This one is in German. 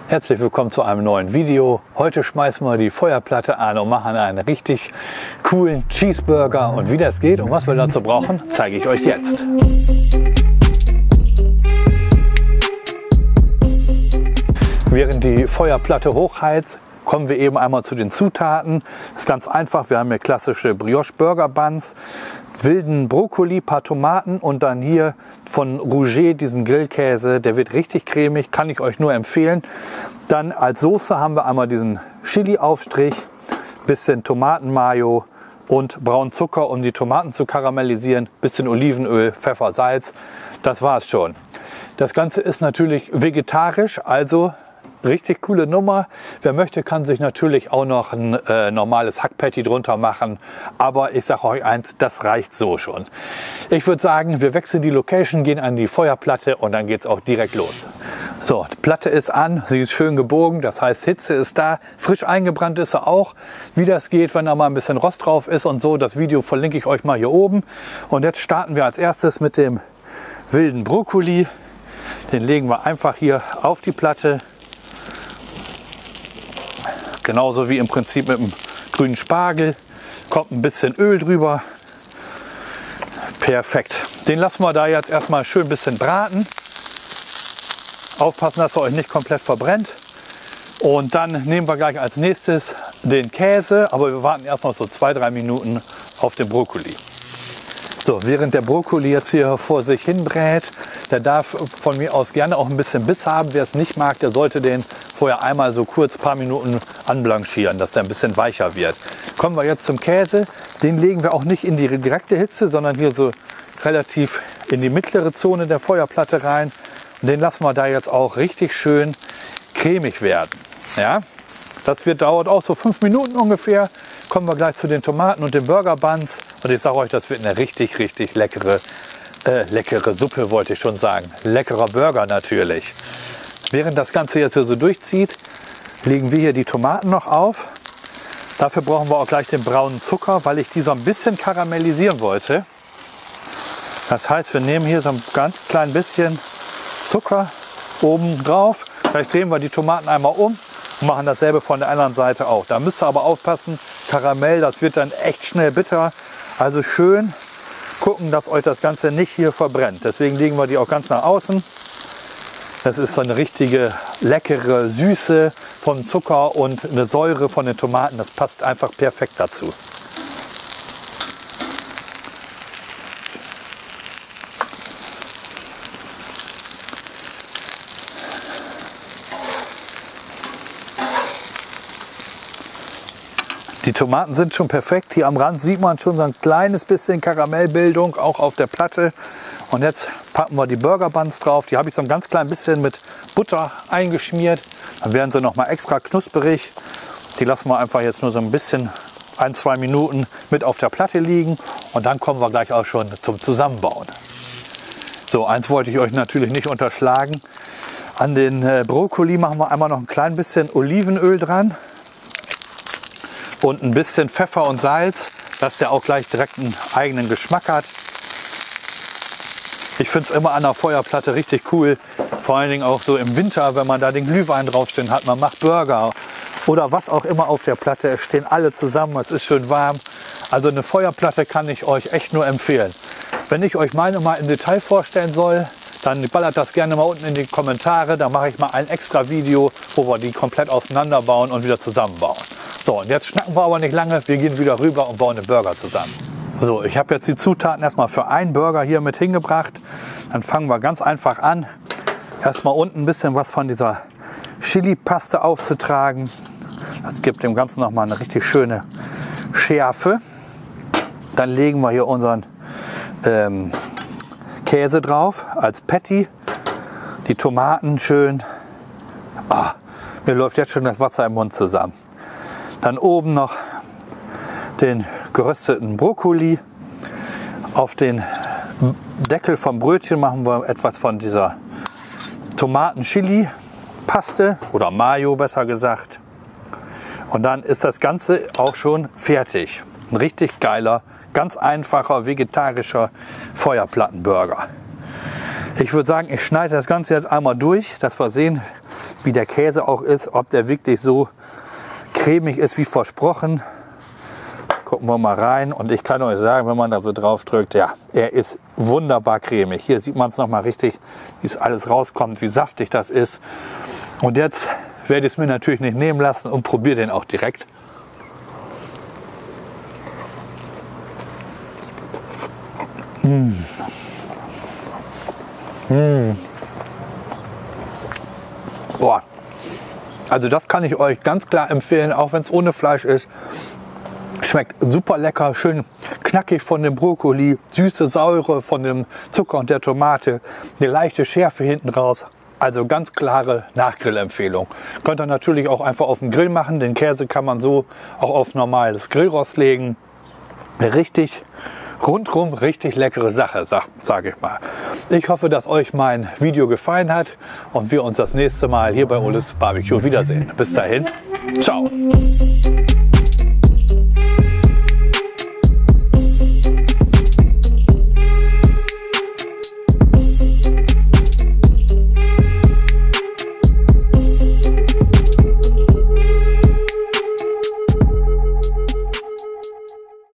Herzlich willkommen zu einem neuen Video. Heute schmeißen wir die Feuerplatte an und machen einen richtig coolen Cheeseburger. Und wie das geht und was wir dazu brauchen, zeige ich euch jetzt. Während die Feuerplatte hochheizt, kommen wir eben einmal zu den Zutaten. Das ist ganz einfach. Wir haben hier klassische Brioche Burger Buns, wilden Brokkoli, paar Tomaten und dann hier von Rouget diesen Grillkäse. Der wird richtig cremig, kann ich euch nur empfehlen. Dann als Soße haben wir einmal diesen Chili-Aufstrich, bisschen Tomatenmayo und braunen Zucker, um die Tomaten zu karamellisieren, bisschen Olivenöl, Pfeffer, Salz. Das war's schon. Das Ganze ist natürlich vegetarisch, also richtig coole Nummer. Wer möchte, kann sich natürlich auch noch ein normales Hackpatty drunter machen. Aber ich sage euch eins, das reicht so schon. Ich würde sagen, wir wechseln die Location, gehen an die Feuerplatte und dann geht es auch direkt los. So, die Platte ist an, sie ist schön gebogen, das heißt Hitze ist da. Frisch eingebrannt ist sie auch. Wie das geht, wenn da mal ein bisschen Rost drauf ist und so, das Video verlinke ich euch mal hier oben. Und jetzt starten wir als erstes mit dem wilden Brokkoli. Den legen wir einfach hier auf die Platte. Genauso wie im Prinzip mit dem grünen Spargel. Kommt ein bisschen Öl drüber. Perfekt. Den lassen wir da jetzt erstmal schön ein bisschen braten. Aufpassen, dass er euch nicht komplett verbrennt. Und dann nehmen wir gleich als nächstes den Käse. Aber wir warten erstmal so 2-3 Minuten auf den Brokkoli. So, während der Brokkoli jetzt hier vor sich hin brät, der darf von mir aus gerne auch ein bisschen Biss haben. Wer es nicht mag, der sollte den vorher einmal so kurz ein paar Minuten anblanchieren, dass der ein bisschen weicher wird. Kommen wir jetzt zum Käse. Den legen wir auch nicht in die direkte Hitze, sondern hier so relativ in die mittlere Zone der Feuerplatte rein. Und den lassen wir da jetzt auch richtig schön cremig werden. Ja? Das dauert auch so 5 Minuten ungefähr. Kommen wir gleich zu den Tomaten und den Burger Buns. Und ich sage euch, das wird eine richtig leckere Suppe, wollte ich schon sagen. Leckerer Burger natürlich. Während das Ganze jetzt so durchzieht, legen wir hier die Tomaten noch auf. Dafür brauchen wir auch gleich den braunen Zucker, weil ich die so ein bisschen karamellisieren wollte. Das heißt, wir nehmen hier so ein ganz klein bisschen Zucker oben drauf. Vielleicht drehen wir die Tomaten einmal um und machen dasselbe von der anderen Seite auch. Da müsst ihr aber aufpassen, Karamell, das wird dann echt schnell bitter. Also schön gucken, dass euch das Ganze nicht hier verbrennt. Deswegen legen wir die auch ganz nach außen. Das ist so eine richtige leckere Süße vom Zucker und eine Säure von den Tomaten. Das passt einfach perfekt dazu. Die Tomaten sind schon perfekt. Hier am Rand sieht man schon so ein kleines bisschen Karamellbildung, auch auf der Platte. Und jetzt packen wir die Burger Buns drauf. Die habe ich so ein ganz klein bisschen mit Butter eingeschmiert. Dann werden sie noch mal extra knusperig. Die lassen wir einfach jetzt nur so ein bisschen, 1-2 Minuten mit auf der Platte liegen. Und dann kommen wir gleich auch schon zum Zusammenbauen. So, eins wollte ich euch natürlich nicht unterschlagen. An den Brokkoli machen wir einmal noch ein klein bisschen Olivenöl dran. Und ein bisschen Pfeffer und Salz, dass der auch gleich direkt einen eigenen Geschmack hat. Ich finde es immer an der Feuerplatte richtig cool, vor allen Dingen auch so im Winter, wenn man da den Glühwein draufstehen hat, man macht Burger oder was auch immer auf der Platte, es stehen alle zusammen, es ist schön warm. Also eine Feuerplatte kann ich euch echt nur empfehlen. Wenn ich euch meine mal im Detail vorstellen soll, dann ballert das gerne mal unten in die Kommentare, da mache ich mal ein extra Video, wo wir die komplett auseinanderbauen und wieder zusammenbauen. So, und jetzt schnacken wir aber nicht lange, wir gehen wieder rüber und bauen den Burger zusammen. So, ich habe jetzt die Zutaten erstmal für einen Burger hier mit hingebracht. Dann fangen wir ganz einfach an. Erstmal unten ein bisschen was von dieser Chili-Paste aufzutragen. Das gibt dem Ganzen nochmal eine richtig schöne Schärfe. Dann legen wir hier unseren Käse drauf als Patty. Die Tomaten schön. Mir läuft jetzt schon das Wasser im Mund zusammen. Dann oben noch den gerösteten Brokkoli. Auf den Deckel vom Brötchen machen wir etwas von dieser Tomaten-Chili-Paste oder Mayo besser gesagt. Und dann ist das Ganze auch schon fertig. Ein richtig geiler, ganz einfacher vegetarischer Feuerplattenburger. Ich würde sagen, ich schneide das Ganze jetzt einmal durch, dass wir sehen, wie der Käse auch ist, ob der wirklich so cremig ist wie versprochen. Gucken wir mal rein und ich kann euch sagen, wenn man da so drauf drückt, ja, er ist wunderbar cremig. Hier sieht man es noch mal richtig, wie es alles rauskommt, wie saftig das ist. Und jetzt werde ich es mir natürlich nicht nehmen lassen und probiere den auch direkt. Boah. Also das kann ich euch ganz klar empfehlen, auch wenn es ohne Fleisch ist. Schmeckt super lecker, schön knackig von dem Brokkoli, süße Säure von dem Zucker und der Tomate, eine leichte Schärfe hinten raus. Also ganz klare Nachgrillempfehlung. Könnt ihr natürlich auch einfach auf den Grill machen. Den Käse kann man so auch auf normales Grillrost legen. Richtig rundrum richtig leckere Sache, sage ich mal. Ich hoffe, dass euch mein Video gefallen hat und wir uns das nächste Mal hier bei Oles Barbecue wiedersehen. Bis dahin, ciao!